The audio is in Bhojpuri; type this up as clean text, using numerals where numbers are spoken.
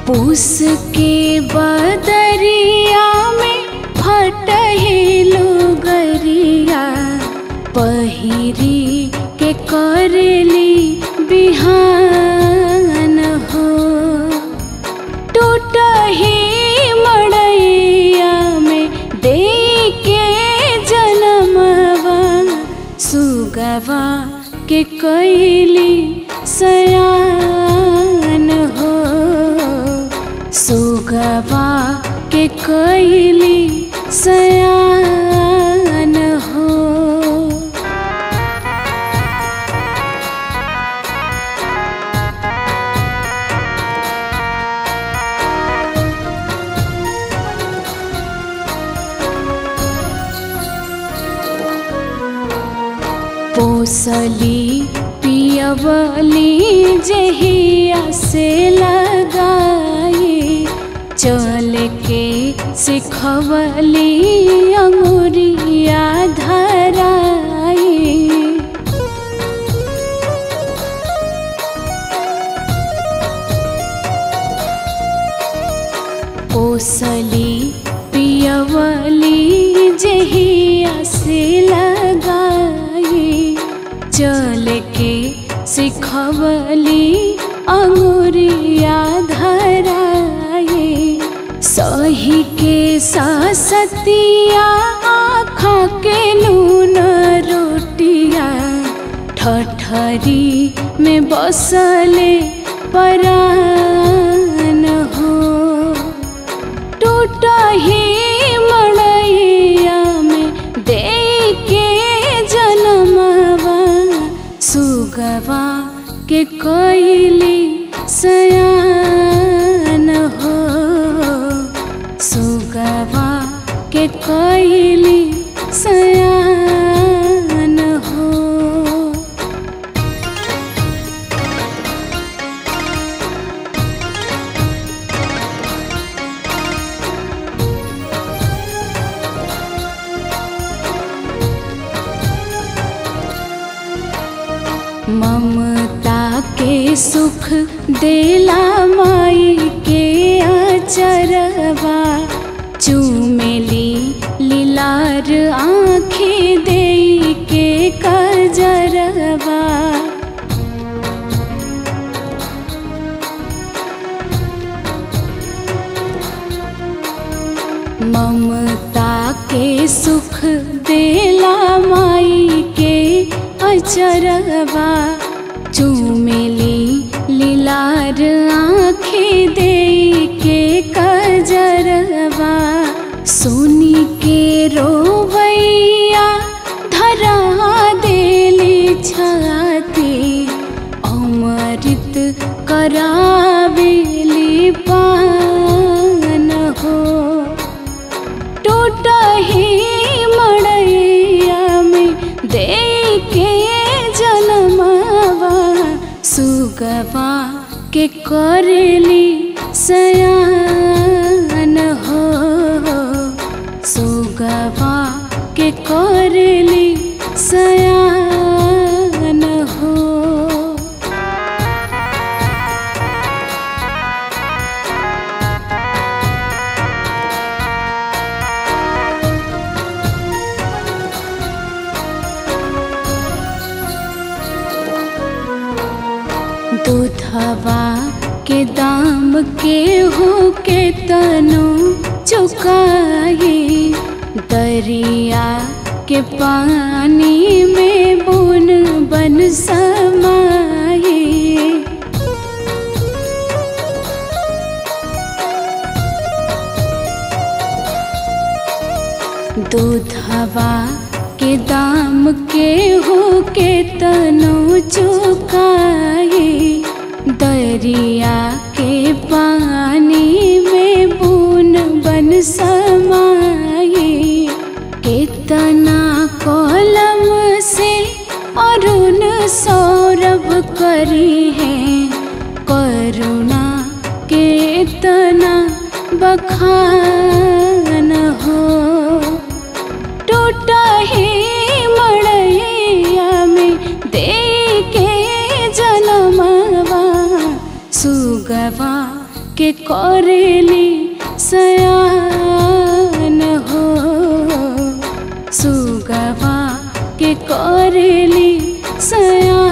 पूस के बदरिया में फटहेलो गरिया पहिरी के करेली बिहान हो। टूटही मड़ैया में दे के जनमवा सुगवा के कैली सयान हो। सुगवा के कैली सयान हो। पोसली पियवली जहिया से लगाई चल के सिखवली अंगुरिया धराई। पोसली पियवली जहिया से लगाई चल के सिखवली अंगुरिया धराई। सही के ससतिया आँखा के नून रोटिया ठठरी में बसले परान हो। टूटही मड़ैया में दे के जनमवा सुगवा के कैली सयान हो। सुगवा के कैली सयान हो। ममता के सुख देला माई के अचरवा चूमेली लीलार आँखें देई के कजरवा। ममता के सुख देला माई के अचरवा चूमेली लीलार आँखें देई के कजरवा। सोनी के रोवैया धरा देली छाती अमृत करावेली पान हो। टूटही मड़ैया में दे के जनमवा सुगवा के करेली सयान हो। सुगवा के करेली सयान हो। दूधवा के दाम के हो के तनो चुकाई दरिया के पानी में बुन बन समाई। दूधवा के दाम के हो के तनो चुकाई दरिया के पानी में बून बन समाई। कितना कलम से अरुण सौरभ करी है करुणा के इतना बखान हो। टूटही मड़ैया में दे के जनमवा सुगवा के करेली सयान हो, सुगवा के करेली सयान।